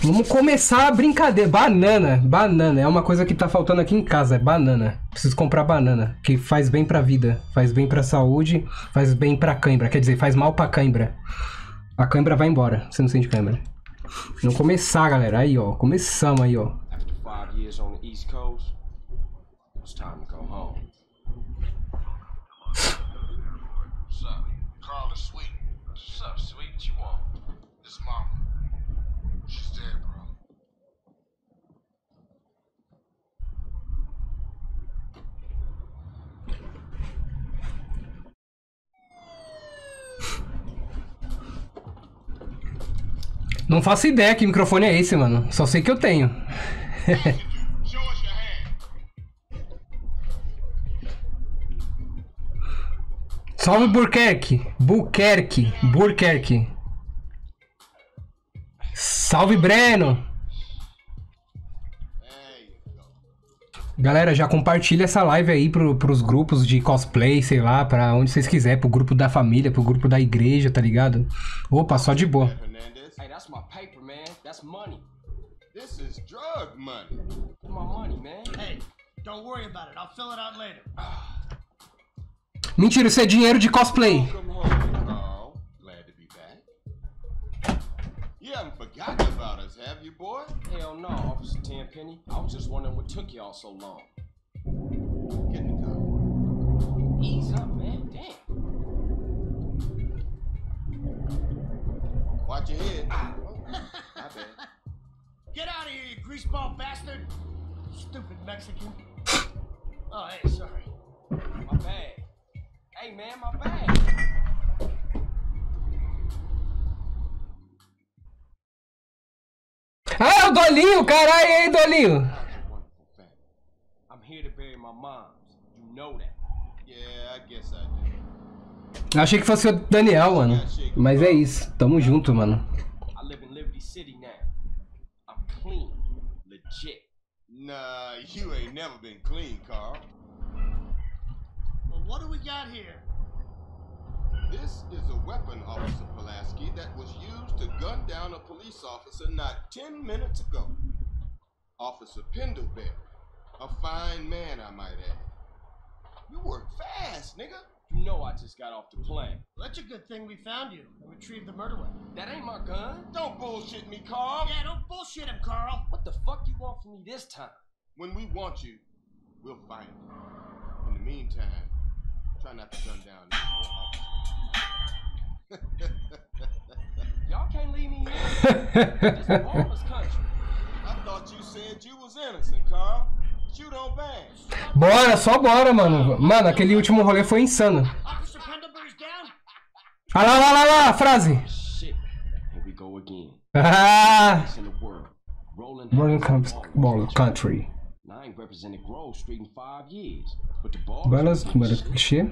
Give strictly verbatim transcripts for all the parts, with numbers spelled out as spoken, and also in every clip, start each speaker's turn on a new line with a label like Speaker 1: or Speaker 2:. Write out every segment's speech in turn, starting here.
Speaker 1: Vamos começar a brincadeira. Banana, banana. É uma coisa que tá faltando aqui em casa, é banana. Preciso comprar banana, que faz bem pra vida, faz bem pra saúde, faz bem pra cãibra. Quer dizer, faz mal pra cãibra. A cãibra vai embora, você não sente cãibra. Vamos começar, galera. Aí, ó. Começamos aí, ó. Não faço ideia que microfone é esse, mano. Só sei que eu tenho. Salve, Burquerque. Burquerque. Burquerque. Salve, Breno. Galera, já compartilha essa live aí pro, pros grupos de cosplay, sei lá, pra onde vocês quiserem. Pro grupo da família, pro grupo da igreja, tá ligado? Opa, só de boa.
Speaker 2: Hey, that's my paper, man. That's money. This is drug money. My money, man. Hey, don't worry about it. I'll fill it out later.
Speaker 1: Mentira, isso é dinheiro de cosplay.
Speaker 2: Welcome home, Carl. Glad to be back. You haven't forgotten about us, have you, boy? Hell no, Officer Tenpenny. I was just wondering what took y'all so long. Get in the car. Ease up, man. Damn. Watch your head. Ah. My bad. Get out of here, you greaseball bastard! Stupid Mexican. Oh, hey, sorry. My bag. Hey, man, my bag.
Speaker 1: Ah, o Dolinho, caralho, aí, Dolinho.
Speaker 2: I'm here to bury my mom. You know that. Yeah, I guess I do.
Speaker 1: Achei que fosse o Daniel, mano. Mas é isso. Tamo junto, mano.
Speaker 2: I live in Liberty City now. I'm clean. Legit. Nah, you ain't never been clean, Carl. Well, what do we got here? This is a weapon, Officer Pulaski, that was used to gun down a police officer not ten minutes ago. Officer Pendleberry. A fine man, I might add. You work fast, nigga. You know I just got off the plane. Well, that's a good thing we found you and retrieved the murder weapon. That ain't my gun. Don't bullshit me, Carl. Yeah, don't bullshit him, Carl. What the fuck you want from me this time? When we want you, we'll find you. In the meantime, try not to gun down these more officers. Y'all can't leave me here. This is lawless country. I thought you said you was innocent, Carl. You don't bang.
Speaker 1: Bora, só bora, mano. Mano, aquele último rolê foi insano. Ah lá, lá, lá, lá, a frase. Ah, Rolling Country. Balas, bora clichê.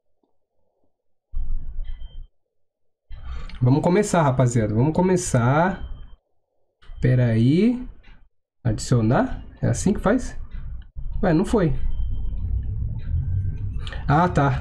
Speaker 1: Vamos começar, rapaziada. Vamos começar. Pera aí. Adicionar? É assim que faz? Ué, não foi. Ah, tá.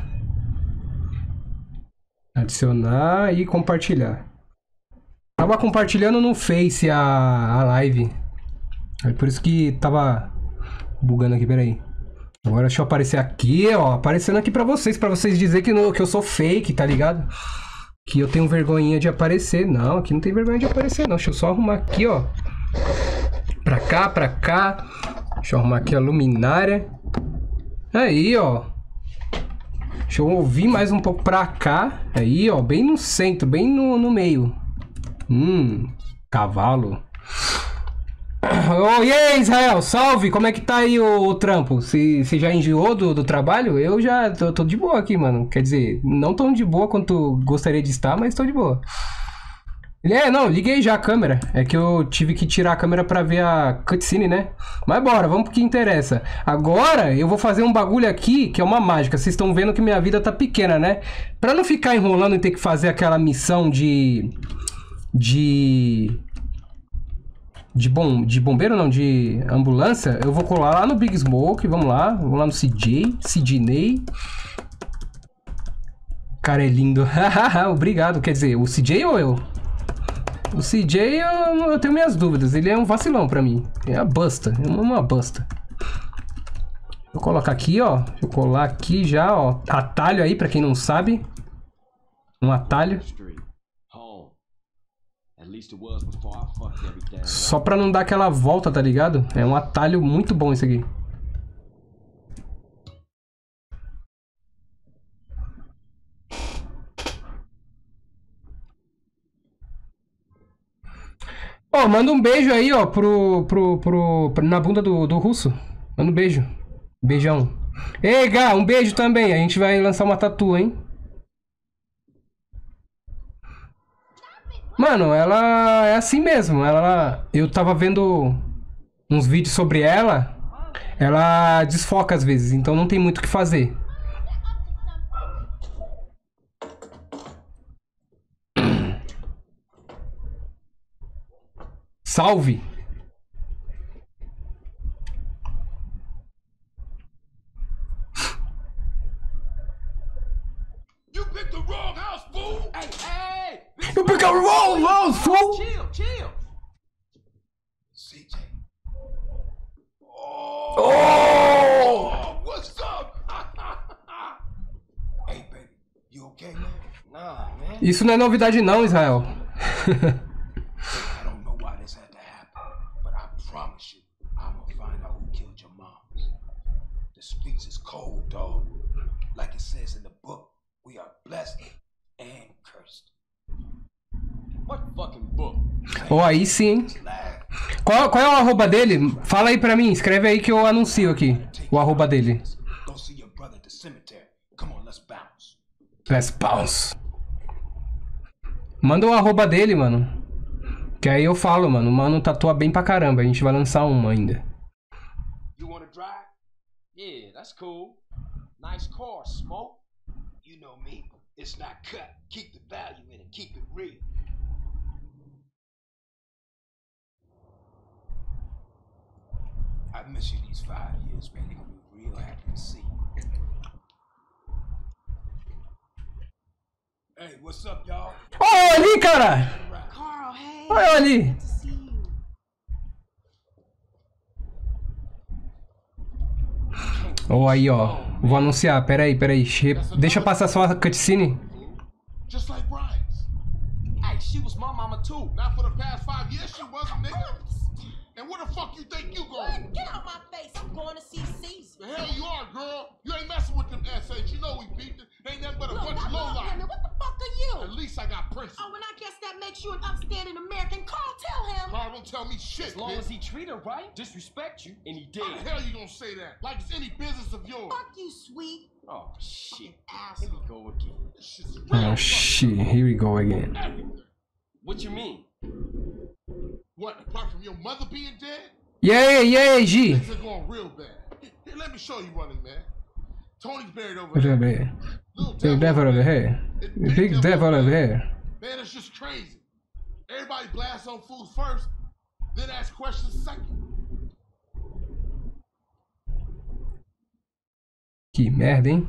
Speaker 1: Adicionar e compartilhar. Tava compartilhando no Face a, a live. É por isso que tava bugando aqui, peraí. Agora deixa eu aparecer aqui, ó. Aparecendo aqui pra vocês, pra vocês dizerem que, no, que eu sou fake, tá ligado? Que eu tenho vergonhinha de aparecer. Não, aqui não tem vergonha de aparecer, não. Deixa eu só arrumar aqui, ó. Pra cá, pra cá. Deixa eu arrumar aqui a luminária. Aí, ó. Deixa eu ouvir mais um pouco pra cá. Aí, ó. Bem no centro, bem no, no meio. Hum, cavalo. Oh, e aí, Israel, salve! Como é que tá aí o, o trampo? Você já enjoou do, do trabalho? Eu já tô, tô de boa aqui, mano. Quer dizer, não tão de boa quanto gostaria de estar, mas tô de boa. Ele é, não, liguei já a câmera. É que eu tive que tirar a câmera pra ver a cutscene, né? Mas bora, vamos pro que interessa. Agora eu vou fazer um bagulho aqui que é uma mágica. Vocês estão vendo que minha vida tá pequena, né? Pra não ficar enrolando e ter que fazer aquela missão de... De... De, bom, de bombeiro, não, de ambulância, eu vou colar lá no Big Smoke, vamos lá, vamos lá no C J, Sidney. Cara, é lindo. Obrigado, quer dizer, o C J ou eu? O C J eu, eu tenho minhas dúvidas. Ele é um vacilão pra mim. É uma busta. É uma busta. Vou colocar aqui, ó. Deixa eu colar aqui já, ó. Atalho aí, pra quem não sabe. Um atalho. Só pra não dar aquela volta, tá ligado? É um atalho muito bom esse aqui. Ó, oh, manda um beijo aí, ó, pro, pro, pro, pro, na bunda do, do russo. Manda um beijo. Beijão. Ei, Gá, um beijo também. A gente vai lançar uma tatu, hein? Mano, ela é assim mesmo. Ela, eu tava vendo uns vídeos sobre ela. Ela desfoca às vezes, então não tem muito o que fazer. Salve!
Speaker 2: You picked the wrong house, fool! Hey, hey!
Speaker 1: You picked the wrong house, fool!
Speaker 2: Chill, chill! C J. Oh!
Speaker 1: Oh!
Speaker 2: What's up? Hey, baby, you okay, man? Nah, man.
Speaker 1: Isso não é novidade não, Israel. Ó, oh, aí sim. Qual, qual é o arroba dele? Fala aí pra mim, escreve aí que eu anuncio aqui o arroba dele. Let's bounce. Manda o arroba dele, mano. Que aí eu falo, mano. O mano tatua bem pra caramba. A gente vai lançar uma ainda.
Speaker 2: You wanna drive? Yeah, that's cool. Nice car, Smoke. You know me. It's not cut. Keep the value in it. Keep it real. I miss you these five years, man. You're gonna be real happy to see. Hey, what's up, y'all?
Speaker 1: Oh, ali, cara!
Speaker 3: Carl, hey.
Speaker 1: Olha ali!
Speaker 3: Good to see you.
Speaker 1: Oh, aí, ó. Vou anunciar. Pera aí, pera aí. Che... Deixa eu passar só a cutscene.
Speaker 2: Just like Brian's. Hey, she was my mama too. Not for the past five years, she wasn't, nigga. And where the fuck you think you going?
Speaker 3: Get out my face. I'm going to see Caesar.
Speaker 2: The hell you are, girl. You ain't messing with them S H. You know we beat them. They ain't nothing but a
Speaker 3: Look,
Speaker 2: bunch
Speaker 3: I
Speaker 2: of
Speaker 3: love
Speaker 2: lowlife.
Speaker 3: women. What the fuck are you?
Speaker 2: At least I got principles.
Speaker 3: Oh, and I guess that makes you an upstanding American. Carl, tell him.
Speaker 2: Carl, don't tell me shit,
Speaker 4: As long
Speaker 2: bitch.
Speaker 4: as he treat her right, disrespect you, and he did.
Speaker 2: How the hell you gonna say that? Like it's any business of yours.
Speaker 3: Fuck you, sweet.
Speaker 4: Oh shit!
Speaker 3: Asshole.
Speaker 4: Here we go again.
Speaker 2: This shit's real.
Speaker 1: Oh, shit. Here we go again.
Speaker 2: Everything.
Speaker 4: What you mean?
Speaker 2: What, apart from your mother being dead?
Speaker 1: E aí, e aí, G?
Speaker 2: Things are going real bad. Here, let me show you running, man. Tony's buried over there. Little
Speaker 1: Big devil over here. Big devil over here.
Speaker 2: Man, it's just crazy. Everybody blasts on fools first, then ask questions second.
Speaker 1: Que merda, hein?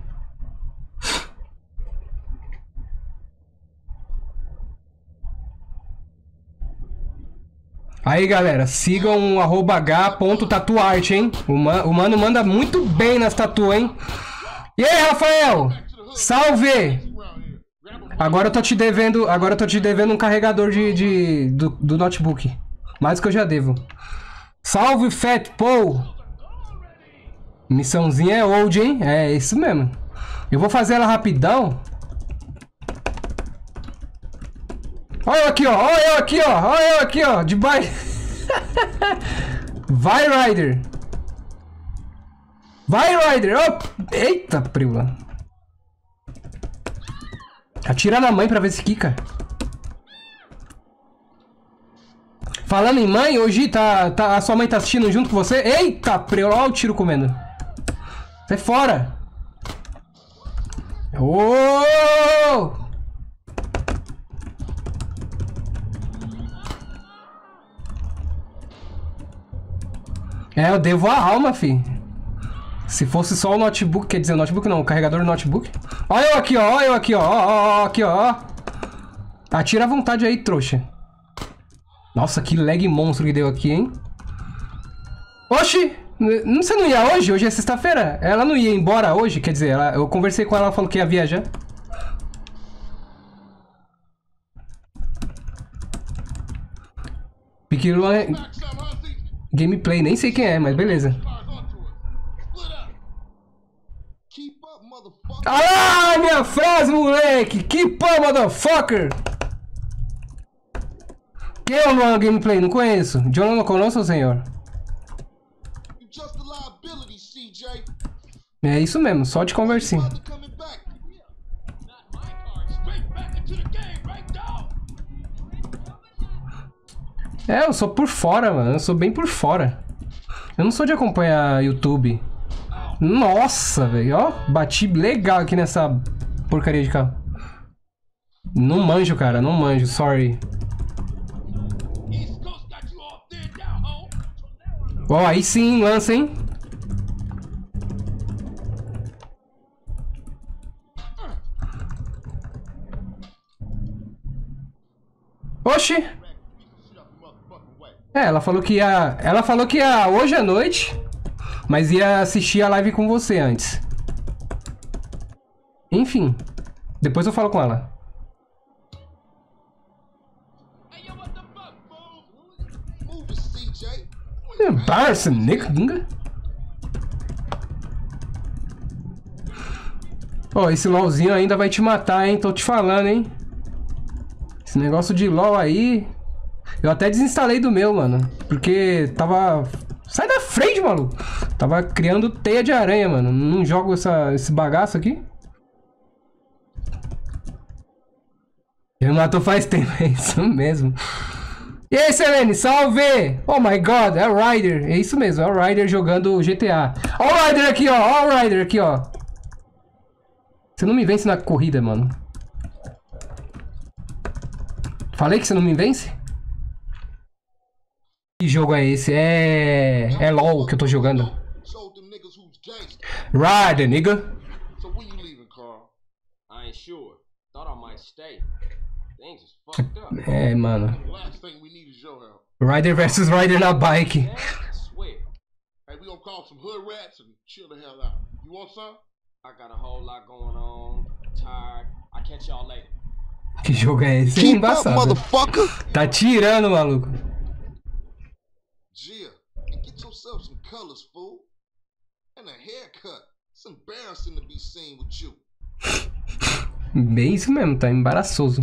Speaker 1: Aí, galera, sigam o arroba h ponto tatuarte, hein? O, man, o mano manda muito bem nas tatu, hein? E aí, Rafael? Salve! Agora eu tô te devendo, agora eu tô te devendo um carregador de, de do, do notebook. Mais do que eu já devo. Salve, Fat Paul! Missãozinha é old, hein? É isso mesmo. Eu vou fazer ela rapidão. Olha eu aqui, ó. Olha eu aqui, ó. Olha eu aqui, ó. De bike. Vai, Rider. Vai, Rider. Oh. Eita, prila. Atira na mãe pra ver se quica. Falando em mãe, hoje tá, tá, a sua mãe tá assistindo junto com você? Eita, prila. Olha o tiro comendo. Sai fora. Oh! É, eu devo a alma, fi. Se fosse só o notebook, quer dizer, o notebook não, o carregador do notebook. Olha eu aqui, ó, olha eu aqui, ó, ó, ó, aqui, ó. Atira à vontade aí, trouxa. Nossa, que lag monstro que deu aqui, hein? Oxi! Não, você não ia hoje? Hoje é sexta-feira. Ela não ia embora hoje? Quer dizer, ela, eu conversei com ela, ela falou que ia viajar. Pequeno é... Gameplay, nem sei quem é, mas beleza. Ah, minha frase, moleque! Keep up, motherfucker! Quem é o Luan Gameplay? Não conheço. John não conosco, senhor? É isso mesmo, só de conversinha. É, eu sou por fora, mano. Eu sou bem por fora. Eu não sou de acompanhar YouTube. Nossa, velho. Ó, bati legal aqui nessa porcaria de carro. Não manjo, cara. Não manjo. Sorry. Ó, aí sim, lança, hein? Oxi! É, ela falou que ia... Ela falou que ia hoje à noite, mas ia assistir a live com você antes. Enfim. Depois eu falo com ela. Barça, nigga. Ó, esse LOLzinho ainda vai te matar, hein? Tô te falando, hein? Esse negócio de LOL aí... Eu até desinstalei do meu, mano. Porque tava... Sai da frente, maluco! Tava criando teia de aranha, mano. Não jogo essa, esse bagaço aqui. Ele matou faz tempo, é isso mesmo. E aí, Selene, salve! Oh my god, é o Ryder. É isso mesmo, é o Ryder jogando G T A. Ó o Ryder aqui, ó. Ó o Ryder aqui, ó. Você não me vence na corrida, mano. Falei que você não me vence? Que jogo é esse? É... É LOL que eu tô jogando. Ryder, nigga. É, mano. Ryder versus Ryder na bike. Que jogo é esse? É embaçado. Tá tirando, maluco.
Speaker 2: Gia, get yourself some colors, fool. And a haircut. It's embarrassing to be seen with you.
Speaker 1: Bem isso mesmo, tá embaraçoso.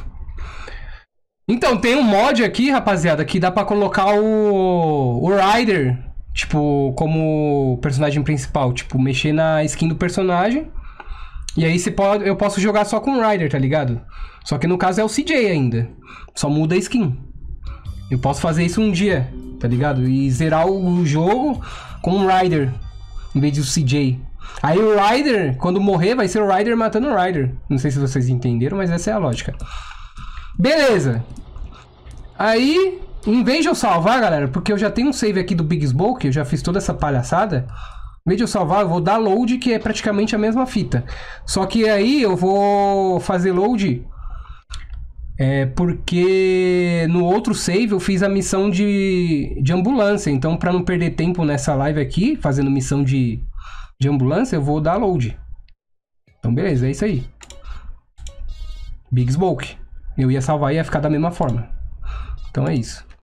Speaker 1: Então, tem um mod aqui, rapaziada, que dá pra colocar o, o Ryder, tipo, como personagem principal. Tipo, mexer na skin do personagem. E aí você pode, eu posso jogar só com o Ryder, tá ligado? Só que no caso é o C J ainda. Só muda a skin. Eu posso fazer isso um dia, tá ligado? E zerar o jogo com o Ryder, em vez de o C J. Aí o Ryder, quando morrer, vai ser o Ryder matando o Ryder. Não sei se vocês entenderam, mas essa é a lógica. Beleza. Aí, em vez de eu salvar, galera, porque eu já tenho um save aqui do Big Smoke, eu já fiz toda essa palhaçada. Em vez de eu salvar, eu vou dar load, que é praticamente a mesma fita. Só que aí eu vou fazer load... É porque no outro save eu fiz a missão de, de ambulância. Então, pra não perder tempo nessa live aqui, fazendo missão de, de ambulância, eu vou dar load. Então, beleza, é isso aí. Big Smoke. Eu ia salvar e ia ficar da mesma forma. Então é isso.